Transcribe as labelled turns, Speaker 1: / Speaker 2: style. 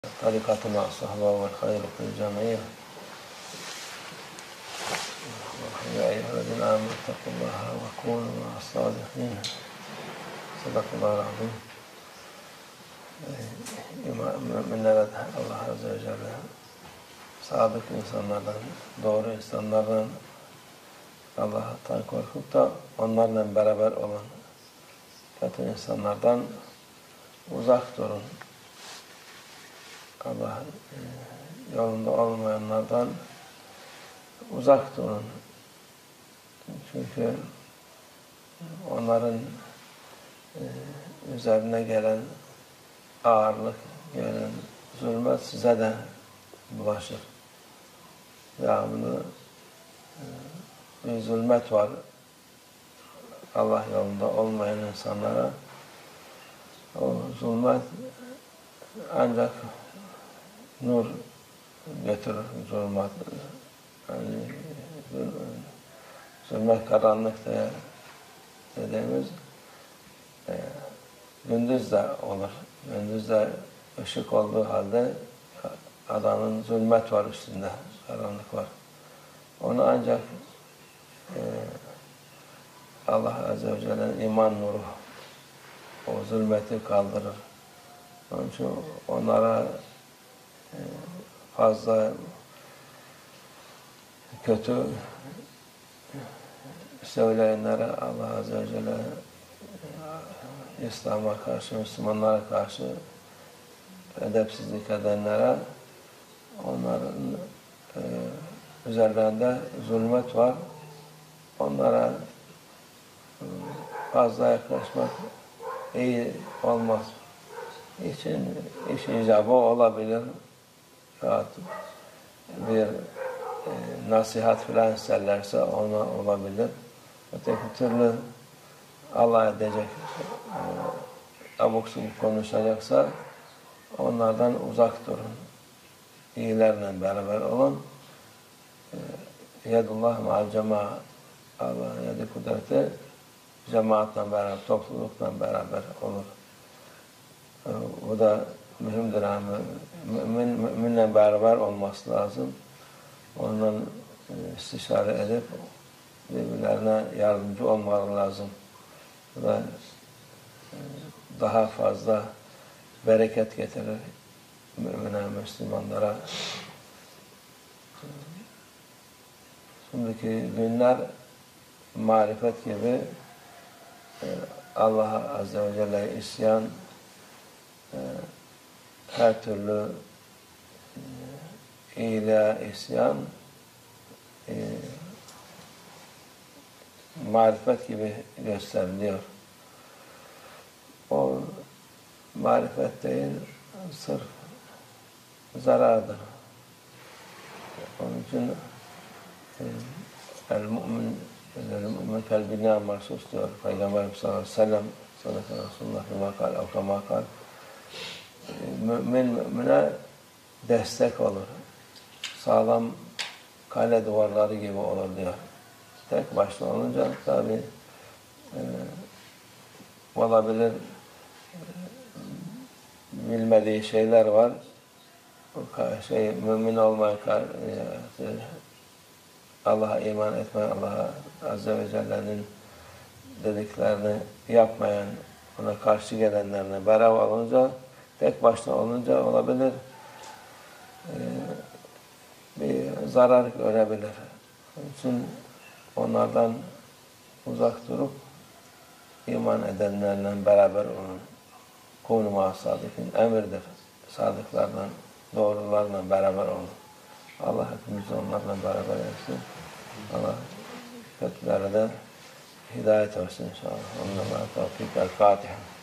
Speaker 1: طريقتنا الصحبة والخير في الجميع. يا أيها الذين آمنوا اتقوا الله وكونوا مع الصادقين. صدق الله العظيم. Minnet Allah Azze ve Celle sadık insanlardan, doğru insanlardan Allah'tan korkup da onlarla beraber olan kötü insanlardan uzak durun. Allah yolunda olmayanlardan uzak durun. Çünkü onların üzerine gelen ağırlık, gelen zulmet size de bulaşır. Devamlı bir zulmet var Allah yolunda olmayan insanlara. O zulmet ancak nur götürür, zulmet. Yani zulmet karanlık dediğimiz gündüz de olur. Gündüz de ışık olduğu halde adamın zulmet var üstünde, karanlık var. Onu ancak Allah Azze ve Celle'nin iman nuru o zulmeti kaldırır. Onun için onlara fazla kötü söyleyenlere Allah Azze ve Celle İslam'a karşı, Müslümanlara karşı edepsizlik edenlere onların üzerlerinde zulmet var. Onlara fazla yaklaşmak iyi olmaz. İş icabı olabilir. Bir nasihat filan isterlerse ona olabilir. Öteki türlü Allah edecek, abuk subuk konuşacaksa onlardan uzak durun. İyilerle beraber olun. Yedullah ma'al cema'a. Allah'ın yedi kudreti cemaatle beraber, toplulukla beraber olur. Bu da mühimdir. Müminle beraber olması lazım. Onunla istişare edip birbirlerine yardımcı olmaları lazım. Bu da daha fazla bereket getirir mümine, Müslümanlara. Şimdiki günler marifet gibi Allah Azze ve Celle'ye isyan, her türlü iyiliğe isyan, marifet gibi gösteriliyor. O marifet değil, sırf zarardır. Onun için el-mu'min kalbine mahsus diyor Peygamberimiz sallallahu aleyhi ve sellem, sadaka Resulullah bima kal, ev kema kal. Mümine destek olur. Sağlam kale duvarları gibi olur diyor. Tek başına olunca tabi olabilir bilmediği şeyler var. Mümin olmayan, Allah'a iman etmeyen, Allah'a Azze ve Celle'nin dediklerini yapmayan, ona karşı gelenlerine beraber olunca, tek başına olunca olabilir bir zarar görebilir. Onun için onlardan uzak durup iman edenlerle beraber olun. Kûnû mâ sâdikin emirdir. Sadıklarla, doğrularla beraber olun. Allah hepimizi onlarla beraber etsin. Allah kötülere de hidayet versin inşallah. Onunla tevfik. El-Fatiha.